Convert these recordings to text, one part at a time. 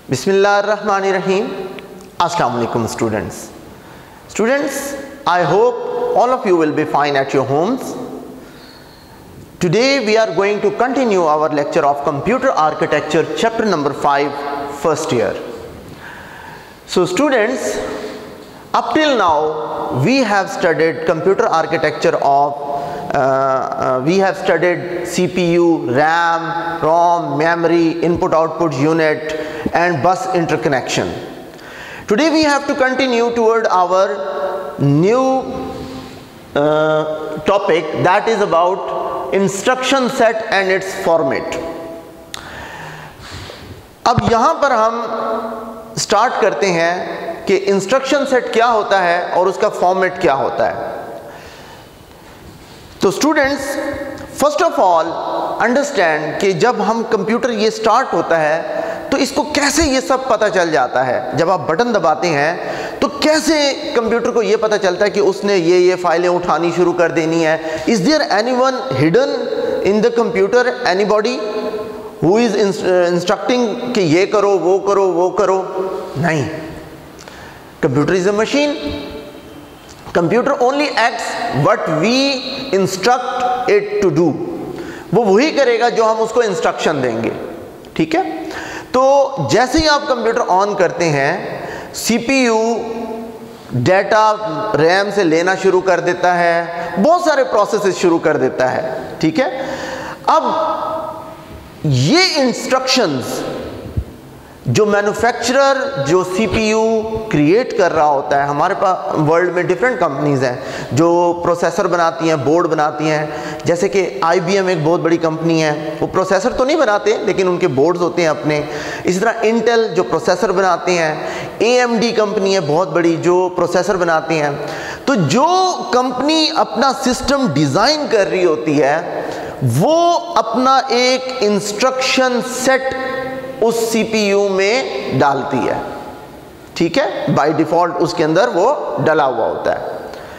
Bismillahirrahmanirrahim. Assalamu alaikum students. Students, I hope all of you will be fine at your homes. Today we are going to continue our lecture of Computer Architecture chapter number 5, first year. So students, up till now we have studied computer architecture of we have studied CPU, RAM, ROM, memory, input-output unit and bus interconnection. Today we have to continue toward our new topic, that is about instruction set and its format. अब यहाँ पर हम start करते हैं कि instruction set क्या होता है और उसका फॉर्मेट क्या होता है. तो students, first of all understand कि जब हम कंप्यूटर ये स्टार्ट होता है तो इसको कैसे ये सब पता चल जाता है. जब आप बटन दबाते हैं तो कैसे कंप्यूटर को ये पता चलता है कि उसने ये फाइलें उठानी शुरू कर देनी है. Is there anyone hidden in the computer, anybody who is instructing कि ये करो वो करो वो करो? नहीं. Computer is a machine. Computer only acts what we instruct it to do. वो वही करेगा जो हम उसको इंस्ट्रक्शन देंगे. ठीक है. तो जैसे ही आप कंप्यूटर ऑन करते हैं, सीपीयू डेटा रैम से लेना शुरू कर देता है, बहुत सारे प्रोसेसेस शुरू कर देता है. ठीक है. अब ये इंस्ट्रक्शंस जो मैन्युफैक्चरर जो सीपीयू क्रिएट कर रहा होता है, हमारे पास वर्ल्ड में डिफरेंट कंपनीज हैं जो प्रोसेसर बनाती हैं, बोर्ड बनाती हैं. जैसे कि IBM एक बहुत बड़ी कंपनी है, वो प्रोसेसर तो नहीं बनाते लेकिन उनके बोर्ड्स होते हैं अपने. इसी तरह इंटेल जो प्रोसेसर बनाते हैं, AMD कंपनी है बहुत बड़ी जो प्रोसेसर बनाती हैं. तो जो कंपनी अपना सिस्टम डिज़ाइन कर रही होती है वो अपना एक इंस्ट्रक्शन सेट उस CPU में डालती है. ठीक है. बाय डिफॉल्ट उसके अंदर वो डला हुआ होता है.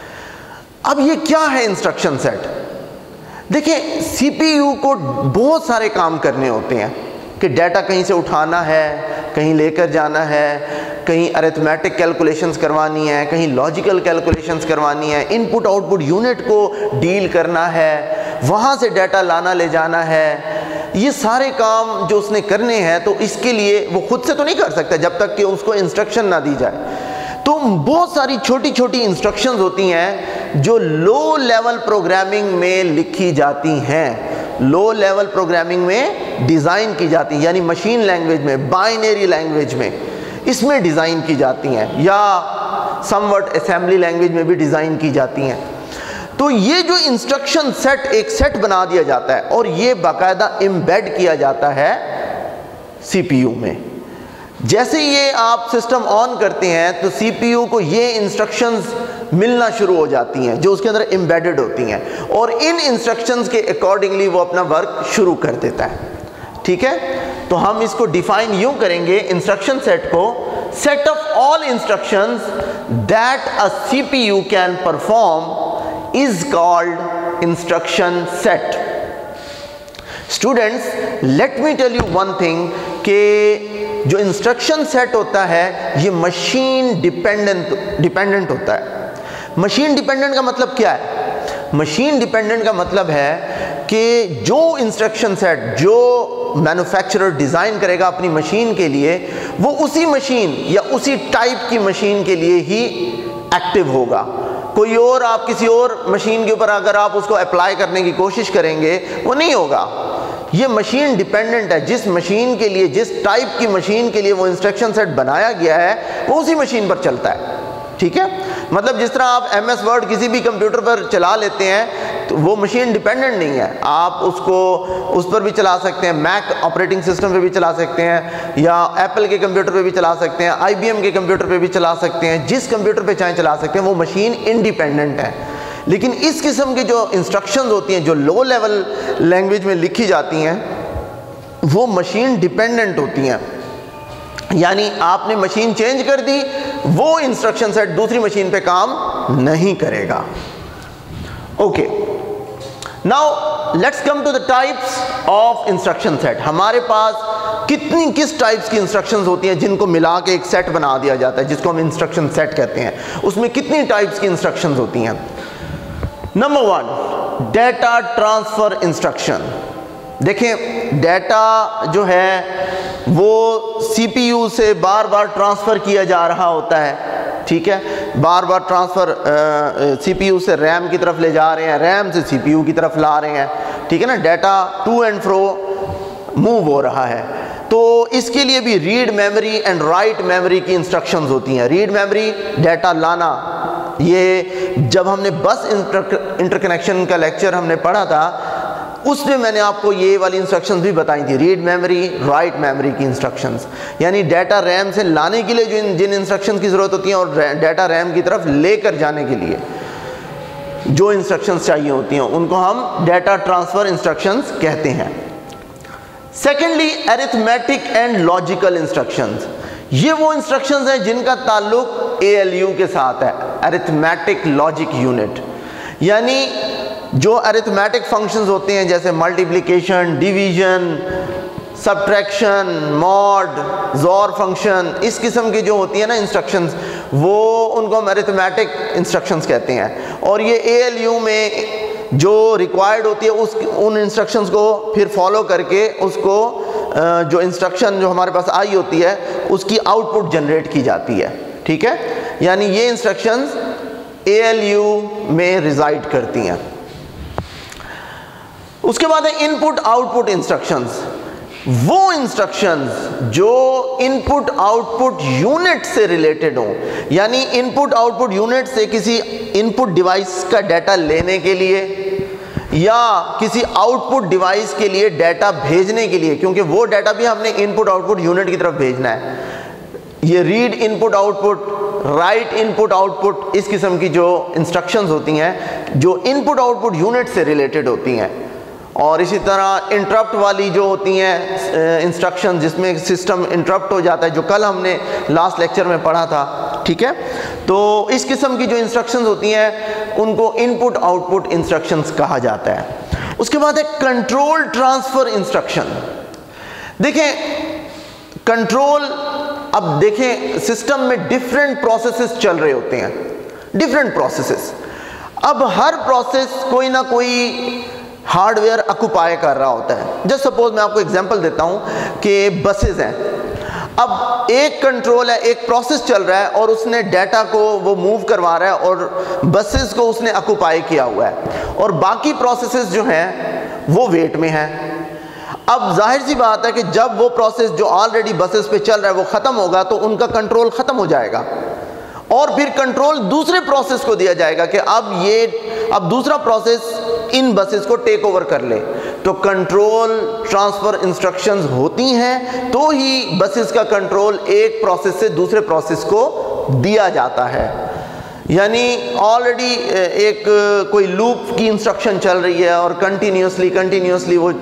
अब ये क्या है इंस्ट्रक्शन सेट? देखिए, CPU को बहुत सारे काम करने होते हैं कि डाटा कहीं से उठाना है, कहीं लेकर जाना है, कहीं अरिथमेटिक कैलकुलेशंस करवानी है, कहीं लॉजिकल कैलकुलेशंस करवानी है, इनपुट आउटपुट यूनिट को डील करना है, वहाँ से डाटा लाना ले जाना है. ये सारे काम जो उसने करने हैं तो इसके लिए वो खुद से तो नहीं कर सकता जब तक कि उसको इंस्ट्रक्शन ना दी जाए. तो बहुत सारी छोटी छोटी इंस्ट्रक्शंस होती हैं जो लो लेवल प्रोग्रामिंग में लिखी जाती हैं, लो लेवल प्रोग्रामिंग में डिज़ाइन की जाती हैं, यानी मशीन लैंग्वेज में, बाइनरी लैंग्वेज में इसमें डिज़ाइन की जाती हैं, या समवट असेंबली लैंग्वेज में भी डिज़ाइन की जाती हैं. तो ये जो इंस्ट्रक्शन सेट, एक सेट बना दिया जाता है और ये बाकायदा एम्बेड किया जाता है CPU में. जैसे ये आप सिस्टम ऑन करते हैं तो CPU को ये इंस्ट्रक्शंस मिलना शुरू हो जाती हैं जो उसके अंदर एम्बेडेड होती हैं और इन इंस्ट्रक्शंस के अकॉर्डिंगली वो अपना वर्क शुरू कर देता है. ठीक है. तो हम इसको डिफाइन यूं करेंगे इंस्ट्रक्शन सेट को, set of all instructions that a CPU can perform is called instruction set. Students, let me tell you one thing कि जो instruction set होता है ये machine dependent होता है. machine dependent का मतलब क्या है? machine dependent का मतलब है कि जो instruction set जो मैन्युफैक्चरर डिज़ाइन करेगा अपनी मशीन के लिए, वो उसी मशीन या उसी टाइप की मशीन के लिए ही एक्टिव होगा. कोई और आप किसी और मशीन के ऊपर अगर आप उसको अप्लाई करने की कोशिश करेंगे वो नहीं होगा. ये मशीन डिपेंडेंट है. जिस मशीन के लिए, जिस टाइप की मशीन के लिए वो इंस्ट्रक्शन सेट बनाया गया है वो उसी मशीन पर चलता है. ठीक है. मतलब जिस तरह आप MS वर्ड किसी भी कंप्यूटर पर चला लेते हैं तो वो मशीन डिपेंडेंट नहीं है. आप उसको उस पर भी चला सकते हैं, मैक ऑपरेटिंग सिस्टम पे भी चला सकते हैं, या एप्पल के कंप्यूटर पे भी चला सकते हैं, IBM के कंप्यूटर पे भी चला सकते हैं, जिस कंप्यूटर पे चाहे चला सकते हैं. वो मशीन इंडिपेंडेंट है. लेकिन इस किस्म की जो इंस्ट्रक्शंस होती हैं जो लो लेवल लैंग्वेज में लिखी जाती हैं वो मशीन डिपेंडेंट होती हैं. यानी आपने मशीन चेंज कर दी, वो इंस्ट्रक्शन सेट दूसरी मशीन पे काम नहीं करेगा. Okay. Now let's come to the types of instruction set. हमारे पास किस टाइप्स की इंस्ट्रक्शंस होती हैं जिनको मिला के एक सेट बना दिया जाता है, जिसको हम इंस्ट्रक्शन सेट कहते हैं, उसमें कितनी टाइप्स की इंस्ट्रक्शंस होती हैं। Number 1, data transfer instruction. देखें, डेटा जो है वो सीपीयू से बार बार ट्रांसफ़र किया जा रहा होता है, ठीक है, बार बार ट्रांसफ़र सीपीयू से रैम की तरफ ले जा रहे हैं, रैम से सीपीयू की तरफ ला रहे हैं, ठीक है ना, data to and fro move हो रहा है। तो इसके लिए भी read memory and write memory की इंस्ट्रक्शंस होती हैं। रीड मेमोरी, डाटा लाना, ये जब हमने बस इंटरकनेक्शन का लेक्चर हमने पढ़ा था उसमें मैंने आपको ये वाली इंस्ट्रक्शंस भी बताई थी, रीड मेमोरी, राइट मेमोरी की इंस्ट्रक्शंस, यानी डाटा रैम से लाने के लिए जिन इंस्ट्रक्शंस की ज़रूरत होती है और डाटा रैम की तरफ लेकर जाने के लिए जो इंस्ट्रक्शंस चाहिए होती हैं उनको हम डाटा ट्रांसफ़र इंस्ट्रक्शंस कहते हैं। Secondly, arithmetic and logical instructions. ये वो इंस्ट्रक्शंस हैं जिनका ताल्लुक ALU के साथ है, अरिथमेटिक लॉजिक यूनिट, यानी जो अरिथमेटिक फंक्शंस होते हैं जैसे multiplication, division, subtraction, mod, XOR function, इस किस्म की जो होती है ना इंस्ट्रक्शंस, वो उनको हम अरिथमेटिक इंस्ट्रक्शंस कहते हैं। और ये ALU में जो रिक्वायर्ड होती है उन इंस्ट्रक्शंस को फिर फॉलो करके उसको जो इंस्ट्रक्शन जो हमारे पास आई होती है उसकी आउटपुट जनरेट की जाती है, ठीक है, यानी ये इंस्ट्रक्शंस ALU में रिजाइड करती हैं। उसके बाद है इनपुट आउटपुट इंस्ट्रक्शंस। वो इंस्ट्रक्शंस जो इनपुट आउटपुट यूनिट से रिलेटेड हो, यानी इनपुट आउटपुट यूनिट से किसी इनपुट डिवाइस का डाटा लेने के लिए या किसी आउटपुट डिवाइस के लिए डाटा भेजने के लिए, क्योंकि वो डाटा भी हमने इनपुट आउटपुट यूनिट की तरफ भेजना है। ये read input output, write input output, इस किस्म की जो इंस्ट्रक्शंस होती हैं जो इनपुट आउटपुट यूनिट से रिलेटेड होती हैं। और इसी तरह इंटरप्ट वाली जो होती हैं इंस्ट्रक्शन जिसमें सिस्टम इंटरप्ट हो जाता है, जो कल हमने लास्ट लेक्चर में पढ़ा था, ठीक है, तो इस किस्म की जो इंस्ट्रक्शंस होती हैं उनको इनपुट आउटपुट इंस्ट्रक्शंस कहा जाता है। उसके बाद है कंट्रोल ट्रांसफ़र इंस्ट्रक्शन। देखें, कंट्रोल, अब देखें सिस्टम में डिफरेंट प्रोसेसेस चल रहे होते हैं, डिफरेंट प्रोसेसेस। अब हर प्रोसेस कोई ना कोई हार्डवेयर ऑक्युपाई कर रहा होता है। जस्ट सपोज मैं आपको एग्जांपल देता हूं कि बसेस हैं, अब एक कंट्रोल है, एक प्रोसेस चल रहा है और उसने डाटा को वो मूव करवा रहा है और बसेस को उसने ऑक्युपाई किया हुआ है और बाकी प्रोसेसेस जो हैं वो वेट में हैं। अब जाहिर सी बात है कि जब वो प्रोसेस जो ऑलरेडी बसेस पे चल रहा है वो ख़त्म होगा तो उनका कंट्रोल ख़त्म हो जाएगा और फिर कंट्रोल दूसरे प्रोसेस को दिया जाएगा कि अब दूसरा प्रोसेस इन बसेस को टेक ओवर कर ले। तो कंट्रोल ट्रांसफ़र इंस्ट्रक्शंस होती हैं तो ही बसेस का कंट्रोल एक प्रोसेस से दूसरे प्रोसेस को दिया जाता है। यानी ऑलरेडी एक कोई लूप की इंस्ट्रक्शन चल रही है और कंटिन्यूसली वो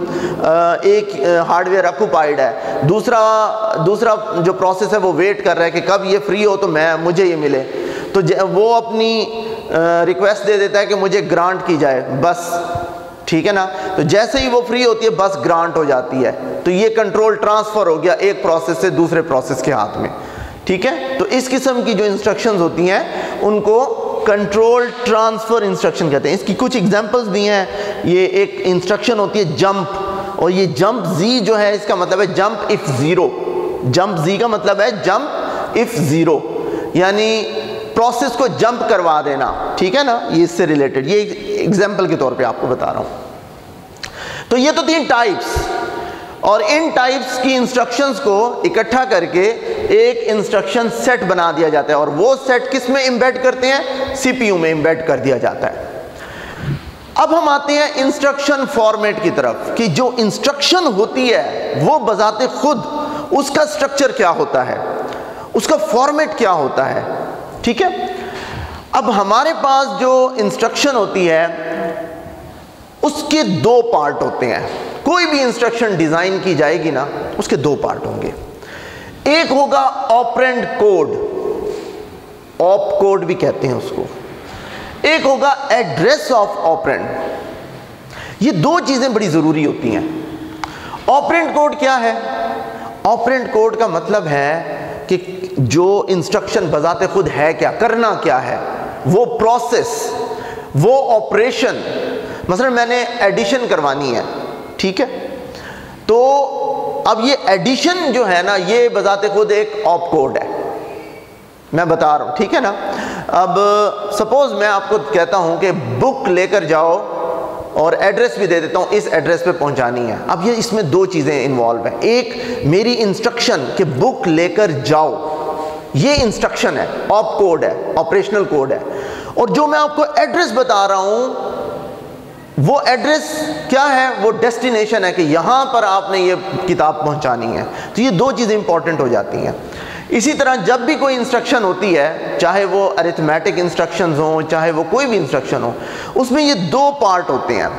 एक हार्डवेयर ऑक्युपाइड है, दूसरा जो प्रोसेस है वो वेट कर रहा है कि कब ये फ्री हो तो मुझे ये मिले, तो वो अपनी रिक्वेस्ट दे देता है कि मुझे ग्रांट की जाए बस, ठीक है ना, तो जैसे ही वो फ्री होती है बस ग्रांट हो जाती है, तो ये कंट्रोल ट्रांसफ़र हो गया एक प्रोसेस से दूसरे प्रोसेस के हाथ में, ठीक है। तो इस किस्म की जो इंस्ट्रक्शंस होती हैं उनको कंट्रोल ट्रांसफ़र इंस्ट्रक्शन कहते हैं। इसकी कुछ एग्जांपल्स भी हैं। ये एक इंस्ट्रक्शन होती है जंप, और ये जंप जी जो है इसका मतलब है jump if zero, jump Z का मतलब है जंप इफ ज़ीरो, यानी प्रोसेस को जंप करवा देना, ठीक है ना, ये इससे रिलेटेड, ये एग्जाम्पल के तौर पे आपको बता रहा हूँ। तो ये तो 3 टाइप्स, और इन टाइप्स की इंस्ट्रक्शंस को इकट्ठा करके एक इंस्ट्रक्शन सेट बना दिया जाता है और वो सेट किस में एम्बेड करते हैं, CPU में एम्बेड कर दिया जाता है। अब हम आते हैं इंस्ट्रक्शन फॉर्मेट की तरफ कि जो इंस्ट्रक्शन होती है वो बजाते खुद उसका स्ट्रक्चर क्या होता है, उसका फॉर्मेट क्या होता है, ठीक है। अब हमारे पास जो इंस्ट्रक्शन होती है उसके 2 पार्ट होते हैं। कोई भी इंस्ट्रक्शन डिजाइन की जाएगी ना उसके 2 पार्ट होंगे। एक होगा ऑपरेंड कोड, ऑप कोड भी कहते हैं उसको, एक होगा एड्रेस ऑफ ऑपरेंड। ये 2 चीजें बड़ी जरूरी होती हैं। ऑपरेंड कोड क्या है? ऑपरेंट कोड का मतलब है कि जो इंस्ट्रक्शन बजाते खुद है क्या, करना क्या है, वो प्रोसेस, वो ऑपरेशन। मसलन मैंने एडिशन करवानी है, ठीक है, तो अब ये एडिशन जो है ना, ये बजाते खुद एक ऑप कोड है, मैं बता रहा हूँ, ठीक है ना। अब सपोज मैं आपको कहता हूँ कि बुक लेकर जाओ और एड्रेस भी दे देता हूँ, इस एड्रेस पे पहुँचानी है। अब ये इसमें दो चीज़ें इन्वॉल्व हैं। एक मेरी इंस्ट्रक्शन कि बुक लेकर जाओ, ये इंस्ट्रक्शन है, ऑप कोड है, ऑपरेशनल कोड है। और जो मैं आपको एड्रेस बता रहा हूँ, वो एड्रेस क्या है, वो डेस्टिनेशन है कि यहाँ पर आपने ये किताब पहुँचानी है। तो ये दो चीज़ें इंपॉर्टेंट हो जाती हैं। इसी तरह जब भी कोई इंस्ट्रक्शन होती है, चाहे वो अरिथमेटिक इंस्ट्रक्शंस हों, चाहे वो कोई भी इंस्ट्रक्शन हो, उसमें ये दो पार्ट होते हैं।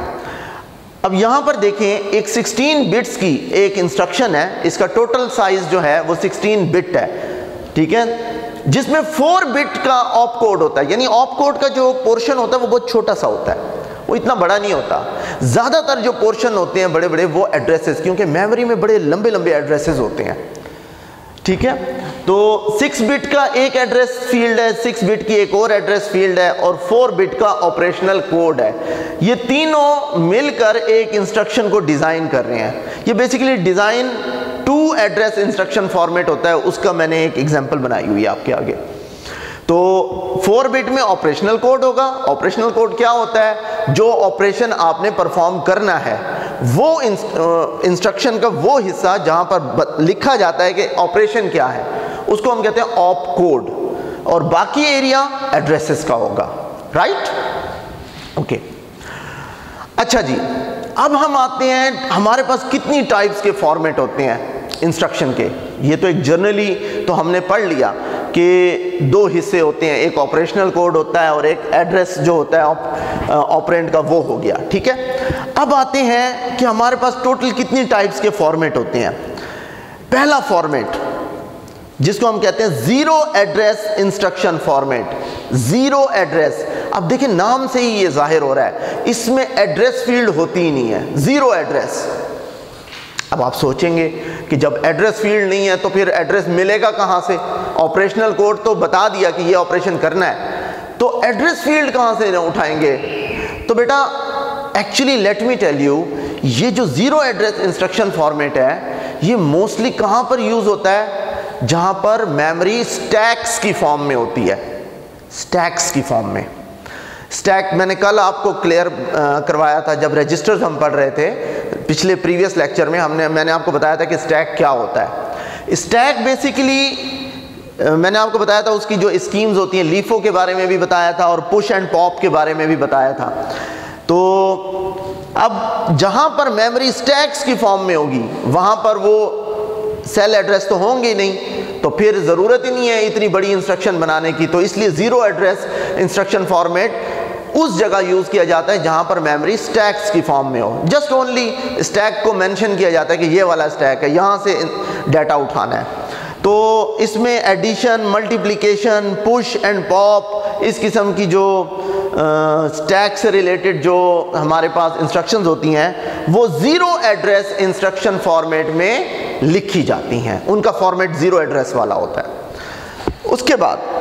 अब यहाँ पर देखें, एक 16 बिट्स की एक इंस्ट्रक्शन है, इसका टोटल साइज जो है वो 16 बिट है, ठीक है, जिसमें 4 बिट का ऑप कोड होता है। यानी ऑप कोड का जो पोर्शन होता है वो बहुत छोटा सा होता है, वो इतना बड़ा नहीं होता। ज़्यादातर जो पोर्शन होते हैं बड़े बड़े, वो एड्रेसेस, क्योंकि मेमोरी में बड़े लंबे लंबे एड्रेसेस होते हैं, ठीक है। तो 6 बिट का एक एड्रेस फील्ड है, 6 बिट की एक और एड्रेस फील्ड है, और 4 बिट का ऑपरेशनल कोड है। ये तीनों मिलकर एक इंस्ट्रक्शन को डिज़ाइन कर रहे हैं। ये basically design two address instruction format होता है, उसका मैंने एक एग्जांपल बनाई हुई है आपके आगे। तो 4 बिट में ऑपरेशनल कोड होगा। ऑपरेशनल कोड क्या होता है, जो ऑपरेशन आपने परफॉर्म करना है, वो इंस्ट्रक्शन का वो हिस्सा जहां पर लिखा जाता है कि ऑपरेशन क्या है, उसको हम कहते हैं ऑप कोड, और बाकी एरिया एड्रेसेस का होगा, राइट, ओके। अच्छा जी, अब हम आते हैं, हमारे पास कितनी टाइप्स के फॉर्मेट होते हैं इंस्ट्रक्शन के। ये तो एक जनरली तो हमने पढ़ लिया कि दो हिस्से होते हैं, एक ऑपरेशनल कोड होता है और एक एड्रेस जो होता है ऑपरेंड का, वो हो गया, ठीक है। अब आते हैं कि हमारे पास टोटल कितनी टाइप्स के फॉर्मेट होते हैं। पहला फॉर्मेट जिसको हम कहते हैं zero address instruction format, zero address. अब देखिए नाम से ही ये जाहिर हो रहा है, इसमें एड्रेस फील्ड होती ही नहीं है, जीरो एड्रेस। अब आप सोचेंगे कि जब एड्रेस फील्ड नहीं है तो फिर एड्रेस मिलेगा कहाँ से? ऑपरेशनल कोड तो बता दिया कि ये ऑपरेशन करना है, तो एड्रेस फील्ड कहाँ से उठाएंगे? तो बेटा actually let me tell you, ये जो जीरो एड्रेस इंस्ट्रक्शन फॉर्मेट है, ये मोस्टली कहाँ पर यूज होता है? जहाँ पर मेमोरी स्टैक्स की फॉर्म में होती है, स्टैक्स की फॉर्म में। स्टैक मैंने कल आपको क्लियर करवाया था जब रजिस्टर्स हम पढ़ रहे थे, पिछले प्रीवियस लेक्चर में मैंने आपको बताया था कि स्टैक क्या होता है। स्टैक बेसिकली मैंने आपको बताया था उसकी जो स्कीम्स होती हैं, लीफो के बारे में भी बताया था और पुश एंड पॉप के बारे में भी बताया था। तो अब जहाँ पर मेमोरी स्टैक्स की फॉर्म में होगी वहाँ पर वो सेल एड्रेस तो होंगे नहीं, तो फिर ज़रूरत ही नहीं है इतनी बड़ी इंस्ट्रक्शन बनाने की। तो इसलिए ज़ीरो एड्रेस इंस्ट्रक्शन फॉर्मेट उस जगह यूज़ किया जाता है जहाँ पर मेमोरी स्टैक्स की फॉर्म में हो। जस्ट ओनली स्टैक को मेंशन किया जाता है कि ये वाला स्टैक है, यहाँ से डाटा उठाना है। तो इसमें addition, multiplication, push and pop, इस किस्म की जो स्टैक से रिलेटेड जो हमारे पास इंस्ट्रक्शंस होती हैं, वो ज़ीरो एड्रेस इंस्ट्रक्शन फॉर्मेट में लिखी जाती हैं। उनका फॉर्मेट ज़ीरो एड्रेस वाला होता है। उसके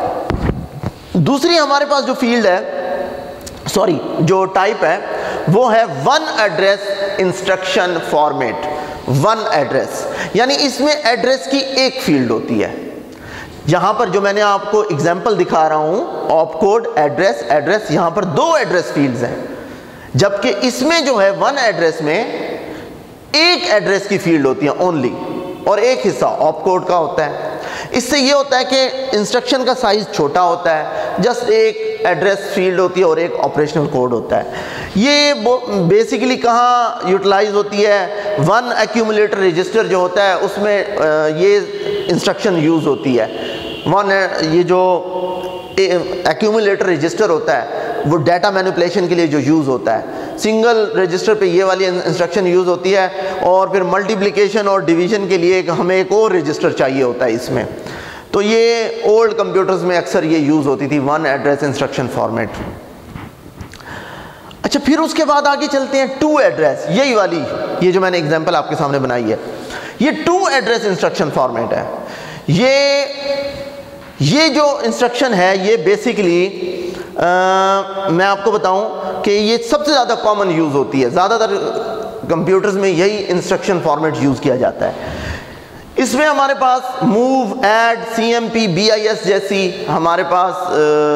बाद दूसरी हमारे पास जो फील्ड है, सॉरी जो टाइप है, वो है one address instruction format. One address यानी इसमें एड्रेस की एक फील्ड होती है। यहाँ पर जो मैंने आपको एग्जाम्पल दिखा रहा हूँ, ऑप कोड, एड्रेस, एड्रेस, यहाँ पर दो एड्रेस फील्ड्स हैं, जबकि इसमें जो है वन एड्रेस में एक एड्रेस की फील्ड होती है ओनली, और एक हिस्सा ऑप कोड का होता है। इससे ये होता है कि इंस्ट्रक्शन का साइज छोटा होता है, जस्ट एक एड्रेस फील्ड होती है और एक ऑपरेशनल कोड होता है। ये बेसिकली कहाँ यूटिलाइज होती है? वन एक्यूमुलेटर रजिस्टर जो होता है उसमें ये इंस्ट्रक्शन यूज़ होती है। वन ये जो एक्यूमुलेटर रजिस्टर होता है वो डाटा मैनिपुलेशन के लिए जो यूज़ होता है। सिंगल रजिस्टर पे ये वाली इंस्ट्रक्शन यूज़ होती है, और फिर मल्टीप्लिकेशन और डिवीज़न के लिए हमें एक और रजिस्टर चाहिए होता है इसमें। तो ये ओल्ड कंप्यूटर्स में अक्सर ये यूज़ होती थी, वन एड्रेस इंस्ट्रक्शन फॉर्मेट। अच्छा, फिर उसके बाद आगे चलते हैं टू एड्रेस, यही वाली, ये जो मैंने एग्जांपल आपके सामने बनाई है, یہ 2 ایڈریس انسٹرکشن فارمیٹ ہے. یہ جو انسٹرکشن ہے یہ بیسیکلی میں آپ کو بتاؤں کہ یہ سب سے زیادہ کامن یوز ہوتی ہے. زیادہ تر کمپیوٹرز میں یہی انسٹرکشن فارمیٹ یوز کیا جاتا ہے. اس میں ہمارے پاس move, add, C M P, B I S جیسی ہمارے پاس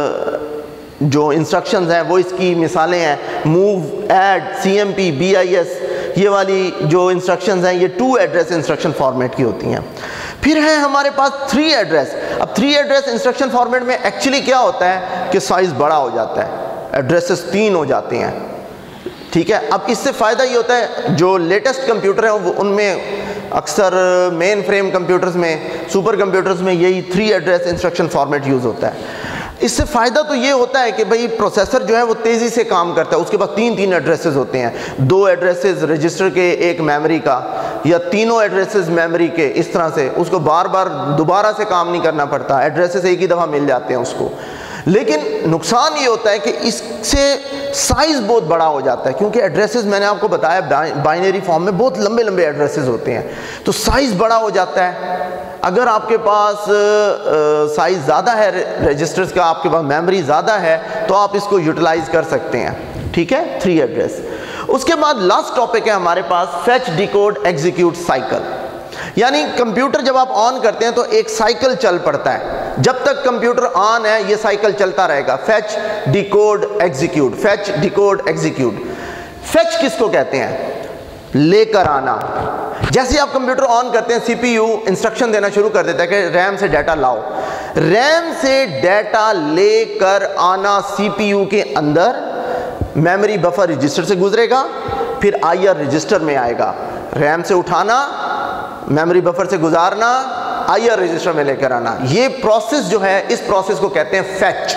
جو انسٹرکشنز ہیں وہ اس کی مثالیں ہیں. Move, add, C M P, B I S, یہ والی جو انسٹرکشنز ہیں یہ 2 ایڈریس انسٹرکشن فارمیٹ کی ہوتی ہیں. پھر ہے ہمارے پاس 3 ایڈریس. اب 3 ایڈریس انسٹرکشن فارمیٹ میں ایکچولی کیا ہوتا ہے کہ سائز بڑا ہو جاتا ہے، ایڈریسز 3 ہو جاتے ہیں. ٹھیک ہے. اب اس سے فائدہ یہ ہوتا ہے جو لیٹسٹ کمپیوٹر ہیں وہ ان میں اکثر مین فریم کمپیوٹرز میں، سپر کمپیوٹرز میں یہی 3 ایڈریس انسٹرکشن فارمیٹ یوز ہوتا ہے. اس سے فائدہ تو یہ ہوتا ہے کہ بھئی پروسیسر جو ہے وہ تیزی سے کام کرتا ہے. اس کے پاس 3 ایڈریسز ہوتے ہیں، 2 ایڈریسز رجسٹر کے، 1 میموری کا، یا 3 ایڈریسز میموری کے. اس طرح سے اس کو بار بار دوبارہ سے کام نہیں کرنا پڑتا، ایڈریسز ایک ہی دفعہ مل جاتے ہیں اس کو. لیکن نقصان یہ ہوتا ہے کہ اس سے سائز بہت بڑا ہو جاتا ہے، کیونکہ ایڈریسز میں نے آپ کو بتایا بائنری فارم میں بہت لمبے لمبے ایڈریسز ہوتے ہیں، تو سائز بڑا ہو جاتا ہے. اگر آپ کے پاس سائز زیادہ ہے رجسٹرز کا، آپ کے پاس میموری زیادہ ہے، تو آپ اس کو یوٹیلائز کر سکتے ہیں. ٹھیک ہے. 3 ایڈریس. اس کے بعد لاسٹ ٹاپک ہے ہمارے پاس فیچ، ڈیکوڈ، ایگزیکیوٹ سائیکل. یعنی کمپیوٹر جب آپ آن کرتے ہیں تو ایک سائیکل چل پڑتا ہے. جب تک کمپیوٹر آن ہے یہ سائیکل چلتا رہے گا. Fetch, decode, execute. Fetch, decode, execute. Fetch کس کو کہتے ہیں؟ لے کر آنا. جیسے آپ کمپیوٹر آن کرتے ہیں سی پی یو انسٹرکشن دینا شروع کر دیتا ہے کہ ریم سے ڈیٹا لاؤ. ریم سے ڈیٹا لے کر آنا سی پی یو کے اندر میموری بفر رجسٹر سے گزرے گا، پھر آئی آر رجسٹر میں آئے گا. ریم سے اٹھانا، میموری بفر سے گزارنا، آئی آر رجسٹر میں لے کر آنا. یہ پروسیس جو ہے اس پروسیس کو کہتے ہیں فیچ.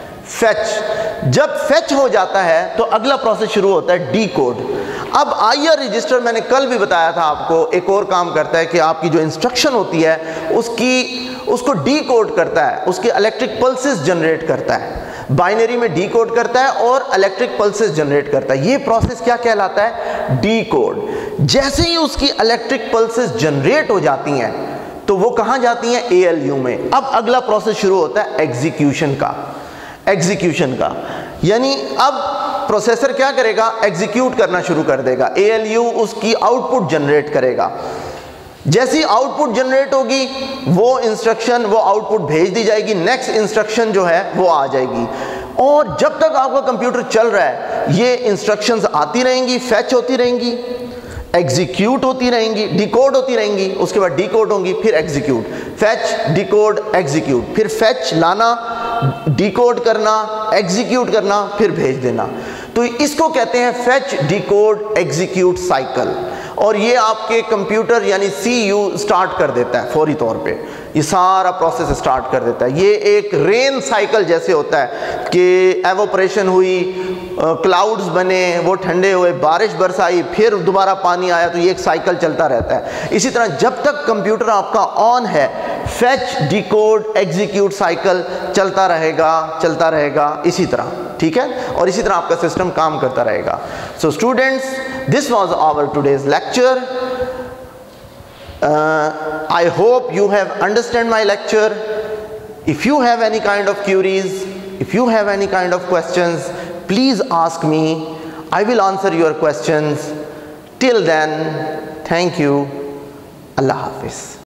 فیچ جب فیچ ہو جاتا ہے تو اگلا پروسیس شروع ہوتا ہے ڈی کوڈ. اب آئی آر رجسٹر میں نے کل بھی بتایا تھا آپ کو ایک اور کام کرتا ہے کہ آپ کی جو انسٹرکشن ہوتی ہے اس کو ڈی کوڈ کرتا ہے، اس کے الیکٹرک پلسز جنریٹ کرتا ہے. بائنری میں ڈی کوڈ کرتا ہے اور الیکٹرک پلسز جنریٹ کرتا ہے. یہ پروسیس کیا کہلاتا ہے؟ Decode. جیسے ہی اس کی الیکٹرک پلسز جنریٹ ہو جاتی ہیں تو وہ کہاں جاتی ہیں؟ اے ایل یو میں. اب اگلا پروسیس شروع ہوتا ہے ایگزیکیوشن کا. ایگزیکیوشن کا یعنی اب پروسیسر کیا کرے گا؟ ایگزیکیوٹ کرنا شروع کر دے گا. اے ایل یو اس کی آؤٹ پٹ جنریٹ کرے گا. جیسی آؤٹ پٹ جنریٹ ہوگی وہ انسٹرکشن، وہ آؤٹ پٹ بھیج دی جائے گی. نیکسٹ انسٹرکشن جو ہے وہ آ جائے گی. اور جب تک آپ کا کمپیوٹر چل رہا ہے یہ انسٹرکشنز آتی رہیں گی، فیچ ہوتی رہیں گی، ایگزیکیوٹ ہوتی رہیں گی، ڈیکوڈ ہوتی رہیں گی، اس کے بعد ڈیکوڈ ہوں گی، پھر ایگزیکیوٹ. Fetch, decode, execute. پھر فیچ لانا، ڈیکوڈ کرنا، ایگزیکیوٹ کرنا، پھر بھیج دینا. تو اس کو کہتے ہیں فیچ، ڈیکوڈ، ایگزیکیوٹ سائیکل. اور یہ آپ کے کمپیوٹر یعنی سی یو سٹارٹ کر دیتا ہے فوری طور پہ. یہ سارا پروسیس سٹارٹ کر دیتا ہے. یہ ایک رین سائیکل جیسے ہوتا ہے کہ ایوپریشن ہوئی، کلاؤڈز بنے، وہ ٹھنڈے ہوئے، بارش برسائی، پھر دوبارہ پانی آیا، تو یہ ایک سائیکل چلتا رہتا ہے. اسی طرح جب تک کمپیوٹر آپ کا آن ہے فیچ، ڈیکوڈ، ایگزیکیوٹ سائیکل چلتا رہے گا اسی طرح. ٹھیک ہے. اور اسی طرح آپ کا سسٹم کام کرتا رہے گا. So students, this was our today's lecture. I hope you have understand my lecture. If you have any kind of queries, if you have any kind of questions, please ask me. I will answer your questions. Till then, thank you. Allah Hafiz.